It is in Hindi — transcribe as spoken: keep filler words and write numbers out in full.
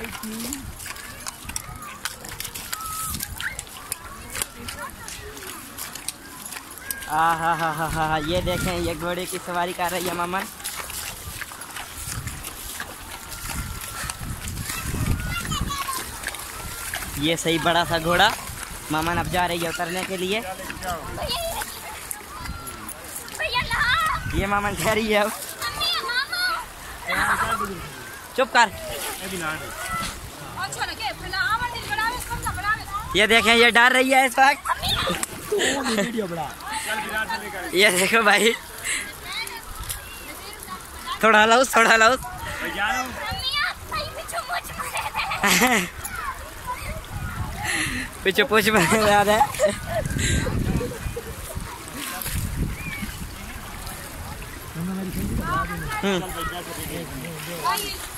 आ हा हा हा हा ये देखें, ये घोड़े की सवारी कर रही है मामन। ये सही बड़ा सा घोड़ा। मामन अब जा रही है उतरने के लिए। ये मामन कह रही है अब चुप कर। ये देखें, ये डर रही है इस वक्त। ये देखो भाई, थोड़ा लाउस थोड़ा लाउस। पीछे पूछ में याद है।